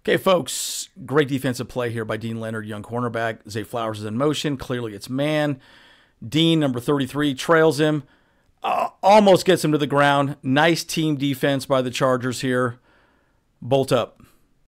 Okay, folks, great defensive play here by Deane Leonard, young cornerback. Zay Flowers is in motion. Clearly it's man. Deane, number 33, trails him. Almost gets him to the ground. Nice team defense by the Chargers here. Bolt up.